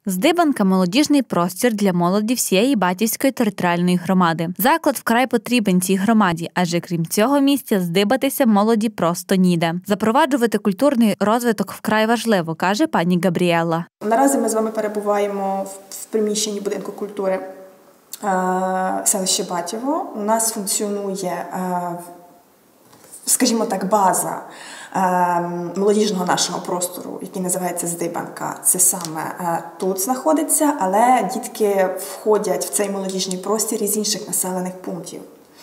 Здибанка – молодіжний простір для молоді всієї Батівської територіальної громади. Заклад вкрай потрібен цій громаді, адже крім цього місця здибатися молоді просто ніде. Запроваджувати культурний розвиток вкрай важливо, каже пані Габріела. Наразі ми з вами перебуваємо в приміщенні будинку культури селища Батіво. У нас функціонує, скажімо так, база молодіжного нашого простору, який називається Здибанка. Це саме тут знаходиться, але дітки входять в цей молодіжний простір із інших населених пунктів.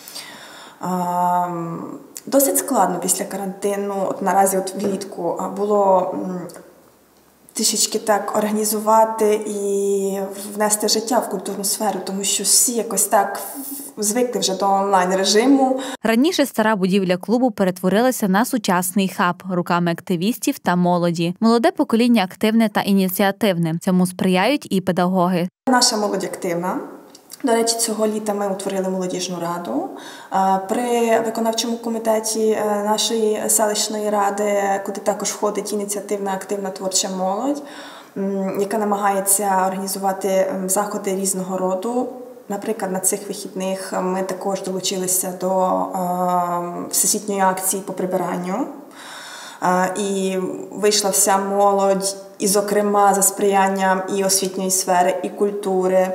Досить складно після карантину, наразі влітку, було трішечки так організувати і внести життя в культурну сферу, тому що всі якось так звикли вже до онлайн-режиму. Раніше стара будівля клубу перетворилася на сучасний хаб руками активістів та молоді. Молоде покоління активне та ініціативне. Цьому сприяють і педагоги. Наша молодь активна. До речі, цього літа ми утворили молодіжну раду. При виконавчому комітеті нашої селищної ради, куди також входить ініціативна, активна творча молодь, яка намагається організувати заходи різного роду. Наприклад, на цих вихідних ми також долучилися до всесвітньої акції по прибиранню. І вийшла вся молодь, і, зокрема, за сприянням і освітньої сфери, і культури.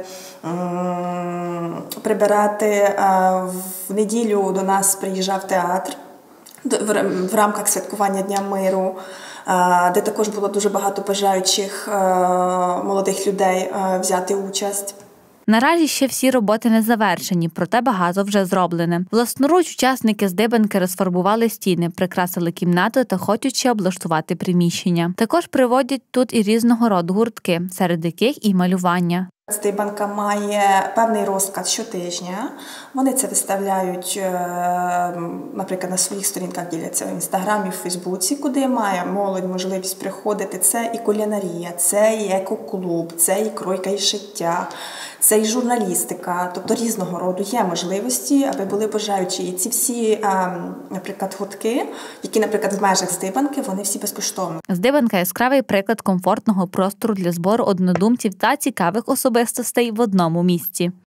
Прибирати в неділю до нас приїжджав театр в рамках святкування Дня миру, де також було дуже багато бажаючих молодих людей взяти участь. Наразі ще всі роботи не завершені, проте багато вже зроблене. Власноруч учасники здибанки розфарбували стіни, прикрасили кімнату та хочуть ще облаштувати приміщення. Також приводять тут і різного роду гуртки, серед яких і малювання. Здибанка має певний розклад щотижня. Вони це виставляють, наприклад, на своїх сторінках, діляться в Інстаграмі, в Фейсбуці, куди має молодь можливість приходити. Це і кулінарія, це і екоклуб, це і кройка і шиття, це і журналістика. Тобто різного роду є можливості, аби були бажаючі. І ці всі, наприклад, гуртки, які, наприклад, в межах Здибанки, вони всі безкоштовні. Здибанка – яскравий приклад комфортного простору для збору однодумців та цікавих особистостей в одному місці.